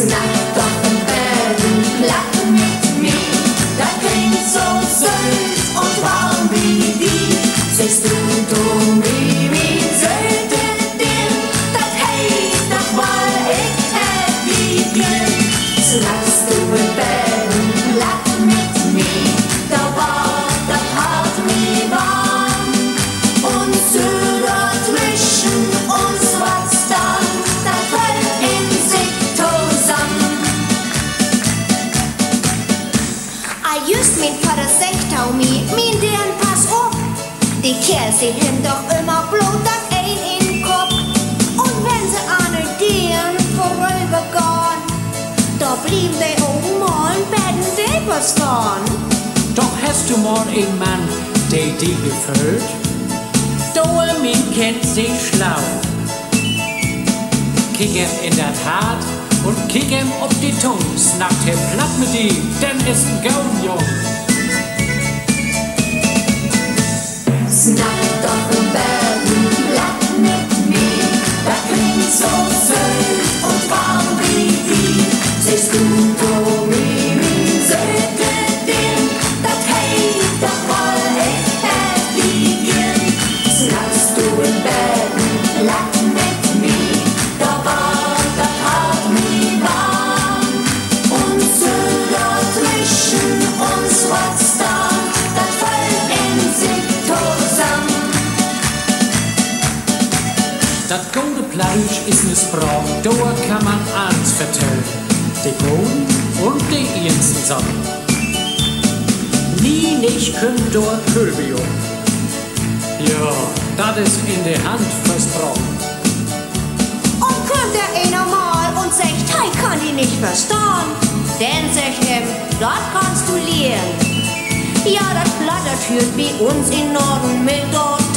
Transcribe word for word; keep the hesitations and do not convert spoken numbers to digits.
Snack doch im Bett, platt mit mir. Das klingt so süß und warm wie die. Siehst du, du, mi, mi, söte Ding. Das heißt doch mal, ich hätt wie gern. Snackst du im Bett, platt mit mir. Da war das Hart wie warm. Und Söder zwischen uns was dann, das fällt in sich zusammen. I just min Vater sagt av mig, min den pass upp. De kär sig hem doch immer blot dat ein in Kopf. Und wenn sie ane den vorübergehen, da blieb de oben mal werden de bestehen. Doch hast du mal einen Mann, der dich gefällt? Doe min kennt sich schlau. Kick ihm in das Hart und kick ihm auf die Tung. Snackt ihm platt mit ihm, denn ist ein Gaudenjung. Snack doch im Bett, platt mit mir. Das klingt so süß und warm wie die. Siehst du, du, mi, mi, söte Ding. Das heißt doch mal, ich hätt wie gern. Snackst du im Bett, platt mit mir. Da war das Hart wie warm. Und Söder zwischen uns was dann, das fällt in sich zusammen. Das gute Fleisch ist missbraucht, da kann man eins vertellen. Die Bohnen und die Ehen zusammen. Nie nicht könnt dort Köbium. Ja, das ist in der Hand versprochen. Und kommt der einer mal und sagt, hey, kann die nicht verstehen. Dann sagt ihm, das kannst du lernen. Ja, das Blatt, das führt wie uns in Norden mit dort